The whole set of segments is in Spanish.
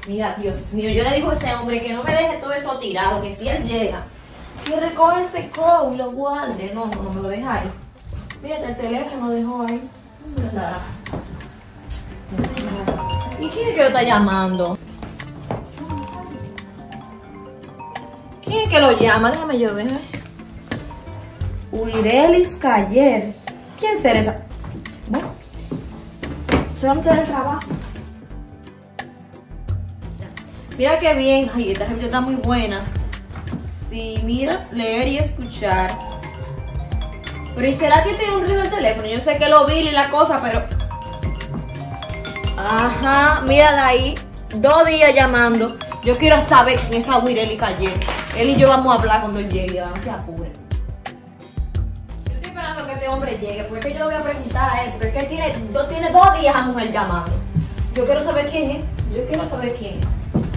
Mira, Dios mío, yo le digo a ese hombre que no me deje todo eso tirado, que si él llega, que recoge ese codo y lo guarde. No, no, no me lo deja ahí. Mírate, el teléfono dejó ahí. ¿Dónde estará? ¿Y quién es que lo está llamando? ¿Quién es que lo llama? Déjame yo ver. Wirelis Cayer. ¿Quién será esa? Bueno, solamente del trabajo. Mira qué bien. Ay, esta revista está muy buena. Sí, mira, leer y escuchar. Pero ¿y será que tiene un ruido el teléfono? Yo sé que lo vi y la cosa, pero... Ajá, mírala ahí. 2 días llamando. Yo quiero saber quién es esa Wirelis Cayer. Él y yo vamos a hablar cuando él llegue. Vamos que apure. Yo estoy esperando que este hombre llegue, porque es que yo le voy a preguntar a él, porque es que tiene 2 días a mujer llamando. Yo quiero saber quién es. Yo quiero saber quién es.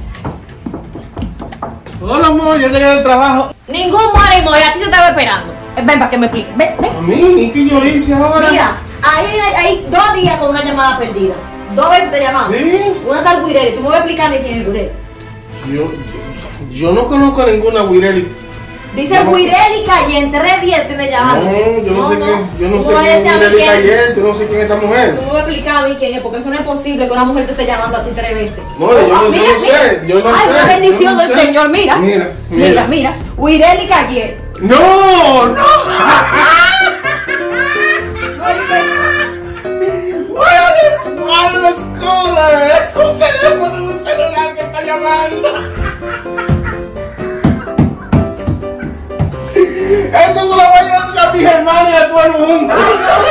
Hola, amor, yo llegué del trabajo. Ningún more, a ti te estaba esperando. Ven para que me expliques. Ven, ven. A mí, ¿qué yo hice ahora? Mira, ahí hay 2 días con una llamada perdida. 2 veces te llamaron. ¿Sí? Una tal Wirelis. Tú me vas a explicarme quién es Wirelis. Yo no conozco a ninguna Wirelis. Dice Wirelis Cayer, en 3 días te me llamaron. No, yo no sé quién. Yo no Tú sé me vas a quién decir es a mí Wirelis quién. Cayer. Tú no sé quién es esa mujer. Tú me vas a explicar a mí quién es, porque eso no es posible que una mujer te esté llamando a ti 3 veces. No, yo no sé. Yo no Ay, sé. una bendición yo no del sé. Señor. Mira. Mira. Wirelis Cayer. No, no. Wireless caller. Es un teléfono de un celular que está llamando. Eso se lo voy a decir a mis hermanos y a todo el mundo.